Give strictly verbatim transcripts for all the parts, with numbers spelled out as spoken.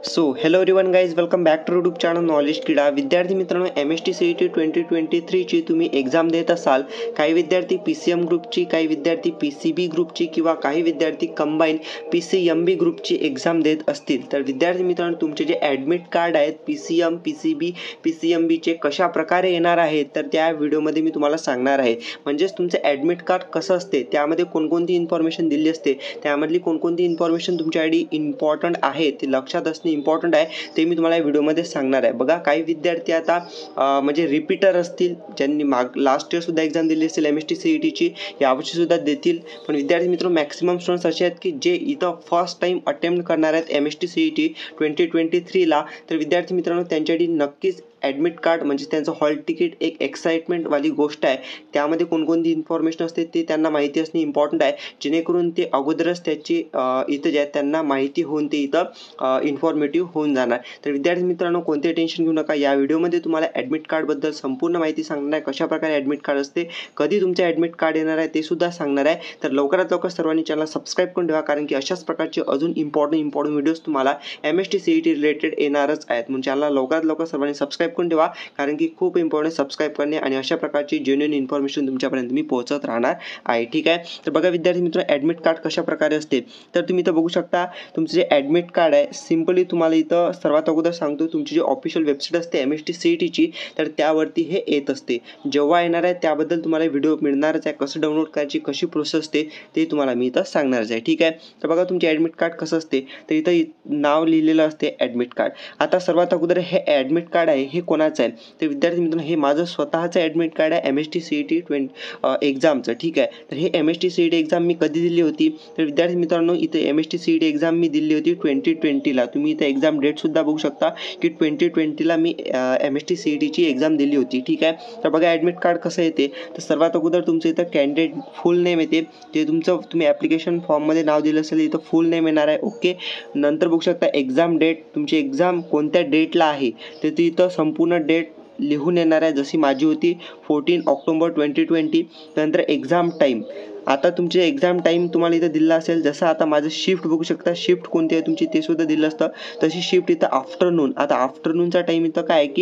So hello everyone guys, welcome back to YouTube channel knowledge Krida. विद्यार्थी मित्रांनो, M S T C E T twenty twenty थ्रीची तुम्ही exam देत असाल. काही विद्यार्थी पी सी एम ग्रुपची, काही विद्यार्थी पी सी बी ग्रुपची किंवा काही विद्यार्थी combine P C M B ग्रुपची एक्झाम देत असतील तर विद्यार्थी मित्रांनो, तुमचे जे ॲडमिट कार्ड आहेत P C M, P C B, P C M बीचे कशा प्रकारे येणार आहेत तर त्या व्हिडिओमध्ये मी तुम्हाला सांगणार आहे. म्हणजेच तुमचं ॲडमिट कार्ड कसं असते, त्यामध्ये कोणकोणती इन्फॉर्मेशन दिली असते, त्यामधली कोणकोणती इन्फॉर्मेशन तुमच्यासाठी इम्पॉर्टंट आहे ते लक्षात असणे इम्पॉर्टंट आहे, ते मी तुम्हाला या व्हिडिओमध्ये सांगणार आहे. बघा, काही विद्यार्थी आता म्हणजे रिपीटर असतील, ज्यांनी माग लास्ट इयर सुद्धा एक्झाम दिली असेल M S T C E टीची, यावर्षी सुद्धा देतील. पण विद्यार्थी मित्र, मॅक्सिमम स्टुडंट्स असे आहेत की जे इथं फर्स्ट टाइम अटेम्प्ट करणार आहेत M S T C E T twenty twenty थ्रीला. तर विद्यार्थी मित्रांनो, त्यांच्यासाठी नक्कीच ॲडमिट कार्ड म्हणजे त्यांचं हॉल तिकीट एक एक्साइटमेंटवाली गोष्ट आहे. त्यामध्ये कोणकोणती इन्फॉर्मेशन असते ते त्यांना माहिती असणे इम्पॉर्टंट आहे, जेणेकरून ते अगोदरच त्याची इथं जे आहे त्यांना माहिती होऊन ते इथं इन्फॉर्मेटिव्ह होऊन जाणार. तर विद्यार्थी मित्रांनो, कोणते टेन्शन घेऊ नका. या व्हिडिओमध्ये तुम्हाला ॲडमिट कार्डबद्दल संपूर्ण माहिती सांगणार आहे, कशाप्रकारे ॲडमिट कार्ड असते, कधी तुमचे ॲडमिट कार्ड येणार आहे ते सुद्धा सांगणार आहे. तर लवकरात लवकर सर्वांनी चॅनल सबस्क्राईब करून ठेवा, कारण की अशाच प्रकारचे अजून इम्पॉर्टंट इम्पॉर्टंट व्हिडिओज तुम्हाला M S T C E T related येणारच आहेत. म्हणून चॅनलला लवकरात लवकर सर्वांनी सबस्क्राईब करून ठेवा, कारण की खूप इम्पॉर्टंट सबस्क्राईब करणे आणि अशा प्रकारची जेन्युइन इन्फॉर्मेशन तुमच्यापर्यंत मी पोहोचत राहणार आहे. ठीक आहे. तर बघा विद्यार्थी मित्र, ॲडमिट कार्ड कशा प्रकारे असते तर तुम्ही इथं बघू शकता. तुमचं जे ॲडमिट कार्ड आहे, सिम्पली तुम्हाला इथं सर्वात अगोदर सांगतो, तुमची जी ऑफिशियल वेबसाईट असते M S T C E टीची, तर त्यावरती हे येत असते. जेव्हा येणार आहे त्याबद्दल तुम्हाला व्हिडिओ मिळणारच आहे. कसं डाउनलोड करायची, कशी प्रोसेस असते ते तुम्हाला मी इथं सांगणारच आहे. ठीक आहे. तर बघा, तुमचे ॲडमिट कार्ड कसं असते तर इथं नाव लिहिलेलं असते ॲडमिट कार्ड. आता सर्वात अगोदर हे ॲडमिट कार्ड आहे हे कोणाचं आहे तर विद्यार्थी मित्रांनो, हे माझं स्वतःचं ॲडमिट कार्ड आहे M S T C E T twenty एक्झामचं. ठीक आहे. तर हे M S T C E T exam मी कधी दिली होती तर विद्यार्थी मित्रांनो, इथे M S T C E T exam मी दिली होती ट्वेंटी ट्वेंटीला. तुम्ही इथे एक्झाम डेटसुद्धा बघू शकता की ट्वेंटी ट्वेंटीला मी M S T C E टीची एक्झाम दिली होती. ठीक आहे. तर बघा, ॲडमिट कार्ड कसं येते तर सर्वात अगोदर तुमचं इथं कॅन्डिडेट फुल नेम येते, ते तुमचं तुम्ही ॲप्लिकेशन फॉर्ममध्ये नाव दिलं असेल इथं फुल नेम येणार आहे. ओके. नंतर बघू शकता एक्झाम डेट, तुमची एक्झाम कोणत्या डेटला आहे तर ती इथं संपूर्ण डेट लिहून येणार आहे, जशी माझी होती फोर्टीन ऑक्टोबर ट्वेंटी ट्वेंटी. नंतर एक्झाम टाईम, आता तुमचे एक्झाम टाईम तुम्हाला इथं दिला असेल, जसं आता माझं शिफ्ट बघू शकता, शिफ्ट कोणती आहे तुमची ते सुद्धा दिलं असतं. तशी शिफ्ट इथं आफ्टरनून, आता आफ्टरनूनचा टाईम इथं काय आहे की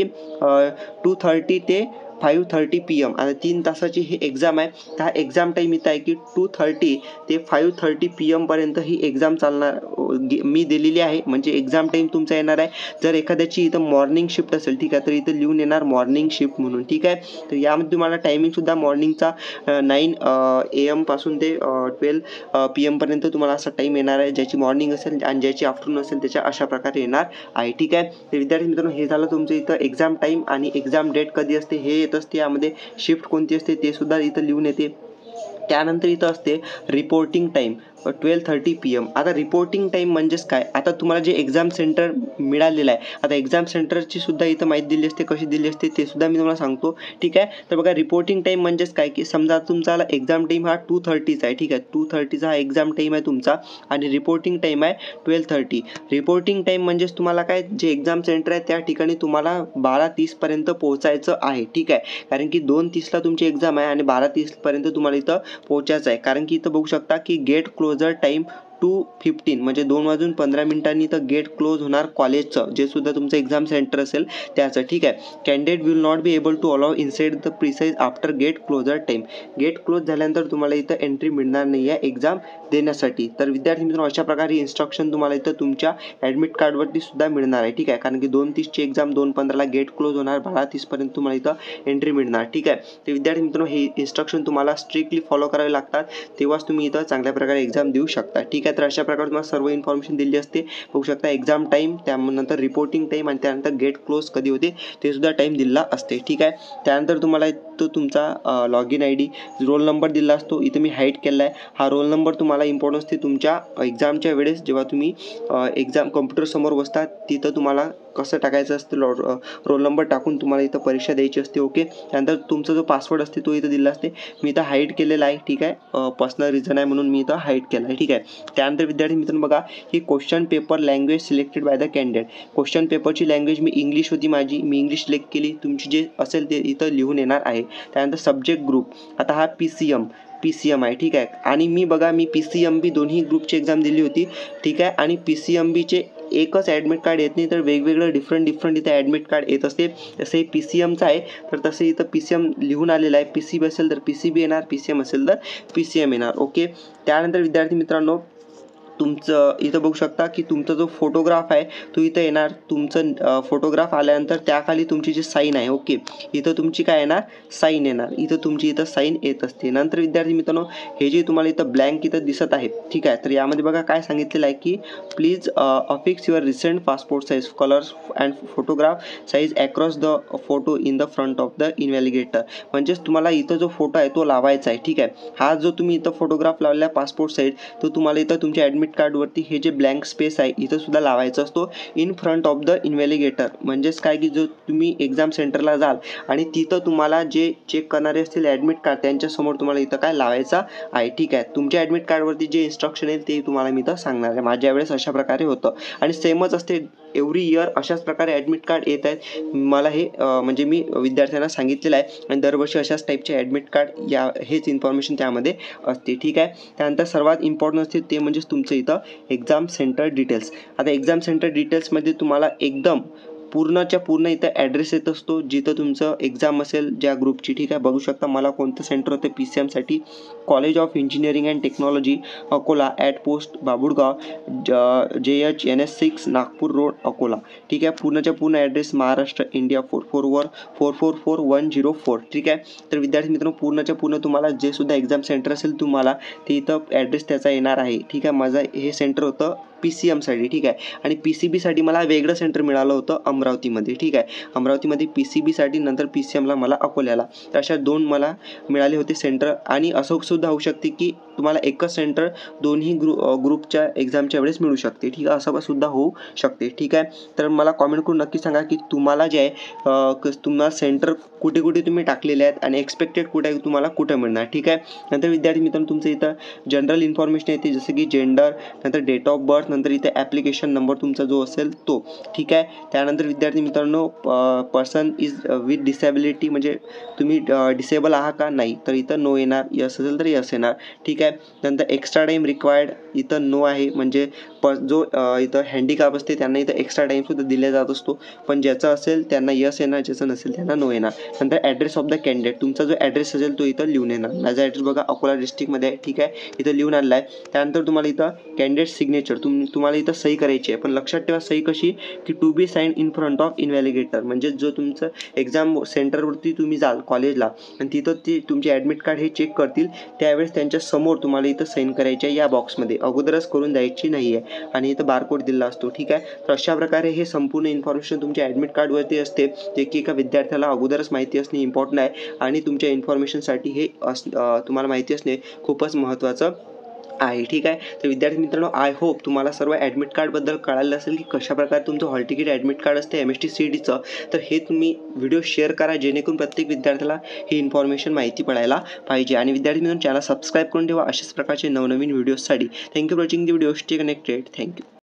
टू थर्टी ते फाईव्ह थर्टी पी एम. आता तीन तासाची ही एक्झाम आहे. तर हा एक्झाम टाईम इथं आहे की टू थर्टी ते फाईव्ह थर्टी पी एमपर्यंत ही एक्झाम चालणार मी दिलेली आहे. म्हणजे एक्झाम टाईम तुमचा येणार आहे. जर एखाद्याची इथं मॉर्निंग शिफ्ट असेल, ठीक आहे, तर इथं लिहून येणार मॉर्निंग शिफ्ट म्हणून. ठीक आहे. तर यामध्ये तुम्हाला टायमिंगसुद्धा मॉर्निंगचा नाईन ए एमपासून ते ट्वेल्व पी एमपर्यंत तुम्हाला असा टाईम येणार आहे, ज्याची मॉर्निंग असेल आणि ज्याची आफ्टरनून असेल त्याच्या अशा प्रकारे येणार आहे. ठीक आहे. तर विद्यार्थी मित्रांनो, हे झालं तुमचं इथं एक्झाम टाईम आणि एक्झाम डेट कधी असते हे येत असते. यामध्ये शिफ्ट कोणती असते ते सुद्धा इथं लिहून येते. त्यानंतर इथं असते reporting time twelve thirty P M. आता रिपोर्टिंग टाईम म्हणजेच काय, आता तुम्हाला जे एक्झाम सेंटर मिळालेलं आहे, आता एक्झाम सेंटरची सुद्धा इथं माहिती दिली असते, कशी दिली असते ते सुद्धा मी तुम्हाला सांगतो. ठीक आहे. तर बघा, रिपोर्टिंग टाईम म्हणजेच काय की समजा तुमचा एक्झाम टाईम हा टू थर्टीचा आहे. ठीक आहे. टू थर्टीचा हा एक्झाम टाईम आहे तुमचा आणि रिपोर्टिंग टाईम आहे ट्वेल्व थर्टी. रिपोर्टिंग टाईम म्हणजेच तुम्हाला काय, जे एक्झाम सेंटर आहे त्या ठिकाणी तुम्हाला बारा तीसपर्यंत पोहोचायचं आहे. ठीक आहे. कारण की दोन तीसला तुमची एक्झाम आहे आणि बारा तीसपर्यंत तुम्हाला इथं पोहोचायचं आहे. कारण की इथं बघू शकता की gate closure time two fifteen म्हणजे दोन वाजून पंधरा मिनिटांनी तर गेट क्लोज होणार कॉलेजचं, जे सुद्धा तुमचं एक्झाम सेंटर असेल त्याचं. ठीक आहे. Candidate will not be able to allow inside the precise after gate closure time. Gate close झाल्यानंतर तुम्हाला इथं एंट्री मिळणार नाही आहे एक्झाम देण्यासाठी. तर विद्यार्थी मित्रांनो, अशा प्रकारे इन्स्ट्रक्शन तुम्हाला इथं तुमच्या ॲडमिट कार्डवरती सुद्धा मिळणार आहे. ठीक आहे. कारण की दोन तीसची एक्झाम दोन पंधराला गेट क्लोज होणार, बारा तीसपर्यंत तुम्हाला इथं एंट्री मिळणार. ठीक आहे. तर विद्यार्थी मित्रांनो, हे इन्स्ट्रक्शन तुम्हाला स्ट्रिक्टली फॉलो करावे लागतात, तेव्हाच तुम्ही इथं चांगल्या प्रकारे एक्झाम देऊ शकता. ठीक आहे. तर अशा प्रकारे तुम्हाला सर्व इन्फॉर्मेशन दिली असते. बघू शकता एक्झाम टाईम, त्यानंतर रिपोर्टिंग टाईम आणि त्यानंतर गेट क्लोज कधी होते ते सुद्धा टाईम दिला असते. ठीक आहे. त्यानंतर तुम्हाला तो तुमचा log in I D, roll number दिला असतो. इथं मी हाईड केला आहे. हा रोल नंबर तुम्हाला इम्पॉर्टन्स असते तुमच्या एक्झामच्या वेळेस, जेव्हा तुम्ही एक्झाम कम्प्युटरसमोर बसतात तिथं तुम्हाला कसं टाकायचं असतं, रोल नंबर टाकून तुम्हाला इथं परीक्षा द्यायची असते. ओके. त्यानंतर तुमचा जो पासवर्ड असते तो इथं दिला असते. मी इथं हाईड केलेला आहे. ठीक आहे. पर्सनल रिझन आहे म्हणून मी इथं हाईड केलं आहे. ठीक आहे. त्यानंतर विद्यार्थी मित्रांनो, बघा, ही question paper language selected by the candidate. Question पेपरची लँग्वेज मी इंग्लिश होती माझी, मी इंग्लिश सिलेक्ट केली. तुमची जे असेल ते इथं लिहून येणार आहे. त्यानंतर सब्जेक्ट ग्रुप, आता हा P C M P C M आहे. ठीक आहे. आणि मी बघा, मी पी सी एम बी दोन्ही ग्रुपची एक्झाम दिली होती. ठीक आहे. आणि पी सी एम बीचे एकच ॲडमिट कार्ड येत नाही, तर वेगवेगळं डिफरंट डिफरंट इथं ॲडमिट कार्ड येत असते. तसे पी सी एमचं आहे, तर तसं इथं पी सी एम लिहून आलेलं आहे. पी सी बी असेल तर पी सी बी येणार, पी सी एम असेल तर पी सी एम येणार. ओके. त्यानंतर विद्यार्थी मित्रांनो, तुमचं इथं बघू शकता की तुमचा जो फोटोग्राफ आहे तो इथं येणार. तुमचं फोटोग्राफ आल्यानंतर त्याखाली तुमची जी साईन आहे, ओके, इथं तुमची काय येणार, साईन येणार. इथं तुमची इथं साईन येत असते. नंतर विद्यार्थी मित्रांनो, हे जे तुम्हाला इथं ब्लँक इथं दिसत आहे, ठीक आहे, तर यामध्ये बघा काय सांगितलेलं आहे की please affix your recent passport size colours and photograph size across the photo in the front of the invigilator. म्हणजेच तुम्हाला इथं जो फोटो आहे तो लावायचा आहे. ठीक आहे. हा जो तुम्ही इथं फोटोग्राफ लावलेला पासपोर्ट साईज, तो तुम्हाला इथं तुमच्या ॲडमिट कार्डवरती हे जे ब्लँक स्पेस आहे इथं सुद्धा लावायचा असतो, in front of the invigilator. म्हणजेच काय की जो तुम्ही एक्झाम सेंटरला जाल आणि तिथं तुम्हाला जे चेक करणारे असतील ॲडमिट कार्ड त्यांच्यासमोर तुम्हाला इथं काय लावायचा आहे. ठीक आहे. तुमच्या ॲडमिट कार्डवरती जे इन्स्ट्रक्शन येईल ते तुम्हाला मी इथं सांगणार आहे. माझ्या वेळेस अशा प्रकारे होतं आणि सेमच असते एव्हरी इयर. अशाच प्रकारे ॲडमिट कार्ड येत आहेत. मला हे म्हणजे मी विद्यार्थ्यांना सांगितलेलं आहे आणि दरवर्षी अशाच टाईपचे ॲडमिट कार्ड या हेच इन्फॉर्मेशन त्यामध्ये असते. ठीक आहे. त्यानंतर सर्वात इम्पॉर्टंट असते ते म्हणजेच तुमचं इथं एक्झाम सेंटर डिटेल्स. आता एक्झाम सेंटर डिटेल्समध्ये तुम्हाला एकदम पूर्णच्या पूर्ण इथं ॲड्रेस येत असतो जिथं तुमचं एक्झाम असेल ज्या ग्रुपची. ठीक आहे. बघू शकता मला कोणतं सेंटर होतं पी सी एमसाठी. College of engineering and technology Akola at post Babulgaon J H N S six Nagpur road Akola. ठीक आहे. पूर्णच्या पूर्ण address Maharashtra India four four वर four four four one zero four. ठीक आहे. तर विद्यार्थी मित्रांनो, पूर्णच्या पूर्ण तुम्हाला जे सुद्धा एक्झाम सेंटर असेल तुम्हाला ते इथं ॲड्रेस त्याचा येणार आहे. ठीक आहे. माझं हे सेंटर होतं पी सी एमसाठी. ठीक आहे. आणि पी सी बीसाठी मला वेगळं सेंटर मिळालं होतं अमरावतीमध्ये. ठीक आहे. अमरावतीमध्ये पी सी बीसाठी, नंतर पी सी एमला मला अकोल्याला. तर अशा दोन मला मिळाले होते सेंटर. आणि असं सुद्धा होऊ शकते की तुम्हाला एकच सेंटर दोन्ही ग्रु ग्रुपच्या एक्झामच्या वेळेस मिळू शकते. ठीक आहे. असं सुद्धा होऊ शकते. ठीक आहे. तर मला कॉमेंट करून नक्की सांगा की तुम्हाला जे आहे तुम्हाला सेंटर कुठे कुठे तुम्ही टाकलेले आहेत आणि एक्सपेक्टेड कुठे तुम्हाला कुठं मिळणार. ठीक आहे. नंतर विद्यार्थी मित्रांनो, तुमचं इथं जनरल इन्फॉर्मेशन येते जसं की जेंडर, नंतर डेट ऑफ बर्थ, नंतर इथे ॲप्लिकेशन नंबर तुमचा जो असेल तो. ठीक आहे. त्यानंतर विद्यार्थी मित्रांनो, पर्सन इज विथ डिसेबिलिटी, म्हणजे तुम्ही डिसेबल आहात का, नाही, तर इथं नो येणार. यस असेल तर यस येणार. ठीक आहे. नंतर एक्स्ट्रा टाईम रिक्वायर्ड, इथं नो आहे. म्हणजे प जो इथं हँडिकॅप असते त्यांना इथं एक्स्ट्रा टाईमसुद्धा दिला जात असतो, पण ज्याचं असेल त्यांना यस येणार, ज्याचं नसेल त्यांना नो येणार. नंतर ॲड्रेस ऑफ द कॅन्डिडेट, तुमचा जो ॲड्रेस असेल तो इथं लिहून येणार. माझा ॲड्रेस बघा अकोला डिस्ट्रिक्टमध्ये आहे. ठीक आहे. इथं लिहून आणला आहे. त्यानंतर तुम्हाला इथं कॅन्डिडेट सिग्नेचर तुम तुम्हाला इथं सही करायची आहे, पण लक्षात ठेवा सही कशी की to be sign in front of invigilator. म्हणजे जो तुमचं एक्झाम सेंटरवरती तुम्ही जाल कॉलेजला आणि तिथं ती तुमचे ॲडमिट कार्ड हे चेक करतील त्यावेळेस त्यांच्या समोर तुम्हाला इथं साईन करायची आहे या बॉक्समध्ये. अगोदरच करून द्यायची नाही आहे आणि इथं बारकोड दिला असतो. ठीक आहे. तर अशा प्रकारे हे संपूर्ण इन्फॉर्मेशन तुमच्या ॲडमिट कार्डवरती असते. जे की एका विद्यार्थ्याला अगोदरच माहिती असणे इम्पॉर्टंट आहे आणि तुमच्या इन्फॉर्मेशनसाठी हे अस तुम्हाला माहिती असणे खूपच महत्त्वाचं आहे. ठीक आहे. तर विद्यार्थी मित्रांनो, आय होप तुम्हाला सर्व ॲडमिट कार्डबद्दल कळालं असेल की कशाप्रकारे तुमचं हॉल तिकीट ॲडमिट कार्ड असते M S T C E टीचं. तर हे तुम्ही व्हिडिओ शेअर करा जेणेकरून प्रत्येक विद्यार्थ्याला ही इन्फॉर्मेशन माहिती पडायला पाहिजे. आणि विद्यार्थी मित्रांनो, चॅनल सबस्क्राईब करून ठेवा अशाच प्रकारचे नवनवीन व्हिडिओजसाठी. Thank you for watching the video. Stay connected. Thank you.